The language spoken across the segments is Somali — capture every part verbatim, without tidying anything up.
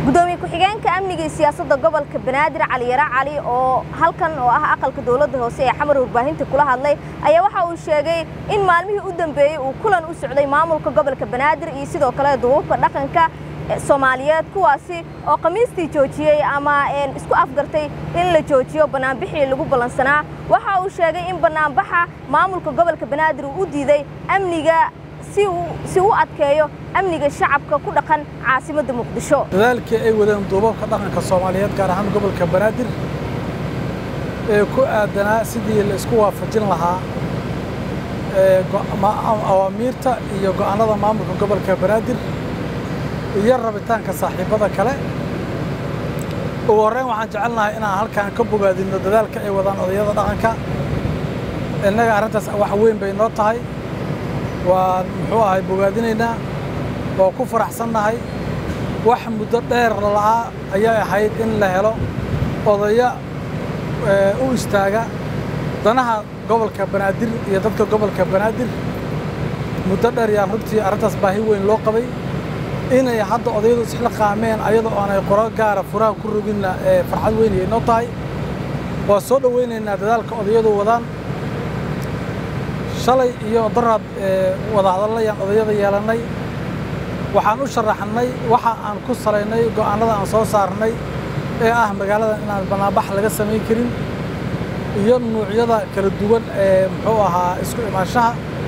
gudoomiye ku-xigeenka amniga siyaasadda gobolka Banaadir Cali Yara Cali oo halkan oo ah aqalka dawladda hoose ee xamar warbaahinta kula hadlay ayaa waxa uu sheegay in maalmihii u dambeeyay uu kulan u socday maamulka gobolka Banaadir iyo sidoo kale duubka dhaqanka Soomaaliyeed kuwaasi oo qamiistii joojiyay ama isku afgartay in la joojiyo banaanbixii lagu balansanaa waxa uu sheegay in banaanbaxa maamulka gobolka Banaadir uu diiday amniga si uu si uu adkeeyo amniga shacabka ku dhaqan caasimadda Muqdisho dadaalkii ay wadaan duubabka dhaqanka Soomaaliyeed gaar ahaan gobolka Banaadir ee ku aadanaa sidii la isku waafajin lahaa ee awaamirta iyo go'aanada maamulka gobolka Banaadir iyo rabitaanka saaxiibada kale ugu horreyn waxaan jecelnahay inaan halkaan ka bogaadino dadaalka ay wadaan odayada dhaqanka innaga arrintaas wax weyn bay noo tahay waan muxuu ahay bogaadinaynaa oo ku faraxsannahay wax muddo dheer la'aa ayaa ahayd in la helo odaya u istaaga danaha gobolka Banaadir iyo dadka gobolka Banaadir muddo dheer yaan runtii arrintaas baahi weyn loo qabay inay hadda odayadu isla qaameen ayadoo aanay qoro gaara furaha ku rogina ee farxad weyn ay noo tahay waa soo dhaweynaynaa dadaalka odayadu wadaan shalay iyo darad wada hadallayaan odayada yeelanay waxaan u sharaxnay waxa aan ku saleynay go'aanada aan soo saarnay ee ah magaalada inaan banaanbax laga sameyn karin iyo noocyada kala duwan ee muxuu ahaa isku imaanshaha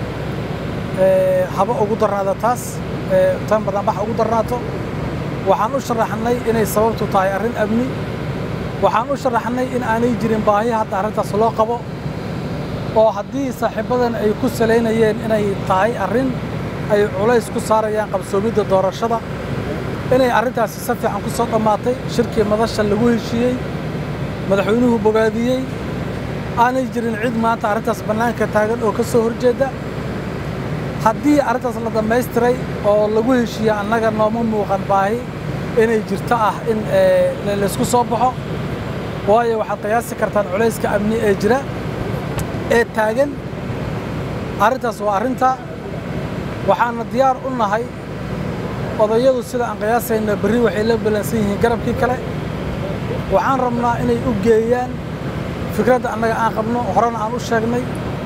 ee haba ugu darnaada taas ee tan banaanbax ugu darnaato waxaan u sharaxnay inay sababtu tahay arrin amni waxaan u sharaxnay in aanay jirin baahi hadda arrintaas loo qabo oo haddii saaxiibadan ay ku saleynayeen inay tahay arrin ay culays ku saarayaan qabsoomidda doorashada inay arrintaasi si fiican ku soo dhamaatay shirkii madasha lagu heshiiyey madaxweynuhu bogaadiyey aanay jirin cid maanta arrintaas bannaanka taagan oo ka soo horjeeda haddii arrintaas la dhamaystiray oo lagu heshiiyey annaga nooma muuqan baahi inay jirto ah in laysku soo baxo waayo waxaad qiyaasi kartaan culayska amni ee jira ee taagan arrintaas waa arrinta waxaana diyaar u nahay odayadu sida aan qiyaasayna berri waxay la balansan yihiin garabkii kale waxaan rabnaa inay u geeyaan fikradda annaga aan qabno horena aan u sheegnay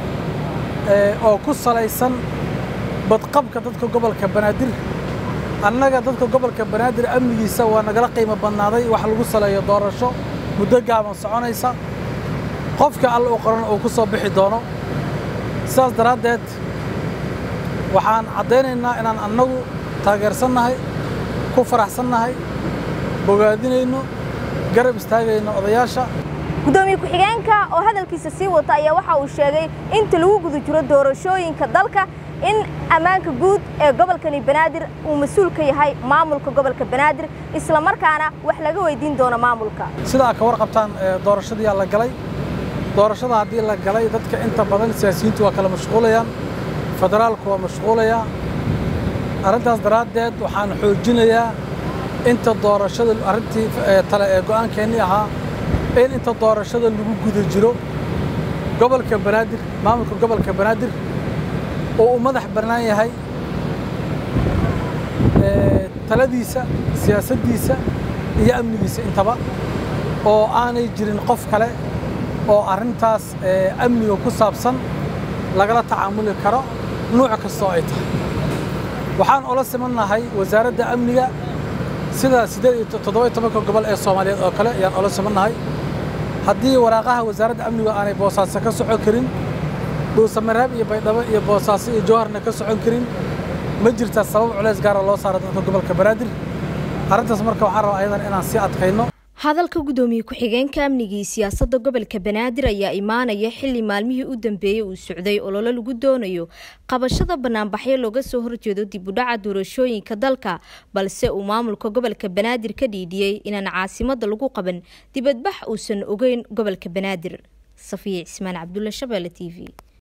oo ku salaysan badqabka dadka gobolka Banaadir annaga dadka gobolka Banaadir amnigiisa waa nagala qiimo badnaaday wax lagu saleeyo doorasho muddo gaaban soconaysa qofka alla u qoran oo ku soo bixi doono sidaas daraaddeed waxaan caddaynaynaa inaan annagu taageersannahay ku faraxsannahay bogaadinayno garab istaagayno odayaasha gudoomiye ku-xigeenka oo hadalkiisa sii wata ayaa waxa uu sheegay inta lagu guda jiro doorashooyinka dalka in ammaanka guud ee gobolkani Banaadir uu mas'uul ka yahay maamulka gobolka Banaadir isla markaana wax laga weydiin doono maamulka sida ka warqabtaan doorashadii la galay doorashada haddii la galay dadka inta badan siyaasiyiintu waa kala mashquulayaan federaalku waa mashquulaya arrintaas daraaddeed waxaan xoojinayaa inta doorashada arrintii tale ee go'aankeenii ahaa in inta doorashada lagu guda jiro gobolka Banaadir maamulka gobolka Banaadir oo uu madax bannaan yahay ee taladiisa siyaasaddiisa iyo amnigiisa intaba oo aanay jirin qof kale oo arrintaas amniga ku saabsan lagala tacaamuli karo nooc kasta oo ay tahay waxaan ula simannahay wasaaradda amniga sida siddeed iyo toddoba iyo toban gobol ee Soomaaliyeed oo kale ayaan ula simannahay haddii waraaqaha wasaaradda amniga aanay boosaaso ka socon karin dhuusamareeb iyo baydhabo iyo boosaaso iyo jowharna ka socon karin ma jirta sabab culays gaar ah loo saaro dadka gobolka Banaadir arrintaas marka waxaan rabaa ayadan inaan si adkayno hadalka gudoomiye ku-xigeenka amniga siyaasadda gobolka Banaadir ayaa imaanaya xilli maalmihii u dambeeyay uu socday olole lagu doonayo qabashada banaanbaxyo looga soo horjeedo dib u dhaca doorashooyinka dalka balse uu maamulka gobolka Banaadir ka dhiidiyay inaan caasimadda lagu qaban dibadbax uusan ogeyn gobolka Banaadir Safiya Ismaan Cabdulla Shabeelle T V